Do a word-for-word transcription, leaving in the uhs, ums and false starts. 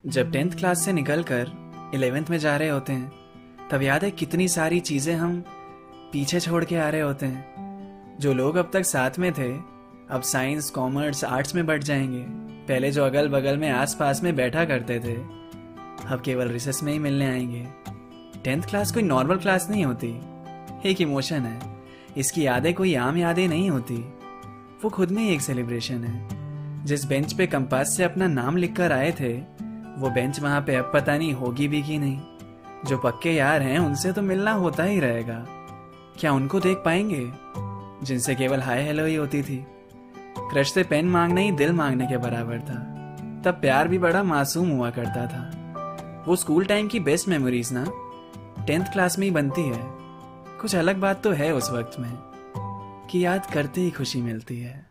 जब tenth class से निकलकर इलेवेंथ में जा रहे होते हैं तब याद है कितनी सारी चीज़ें हम पीछे छोड़ के आ रहे होते हैं। जो लोग अब तक साथ में थे अब साइंस कॉमर्स आर्ट्स में बढ़ जाएंगे। पहले जो अगल बगल में आस पास में बैठा करते थे अब केवल रिसेस में ही मिलने आएंगे। टेंथ क्लास कोई नॉर्मल क्लास नहीं होती, एक इमोशन है। इसकी यादें कोई आम यादें नहीं होती, वो खुद में ही एक सेलिब्रेशन है। जिस बेंच पे कंपास से अपना नाम लिख कर आए थे वो बेंच वहां पे अब पता नहीं होगी भी कि नहीं। जो पक्के यार हैं उनसे तो मिलना होता ही रहेगा। क्या उनको देख पाएंगे जिनसे केवल हाय हेलो ही होती थी? क्रश से पेन मांगना ही दिल मांगने के बराबर था। तब प्यार भी बड़ा मासूम हुआ करता था। वो स्कूल टाइम की बेस्ट मेमोरीज ना टेंथ क्लास में ही बनती है। कुछ अलग बात तो है उस वक्त में कि याद करते ही खुशी मिलती है।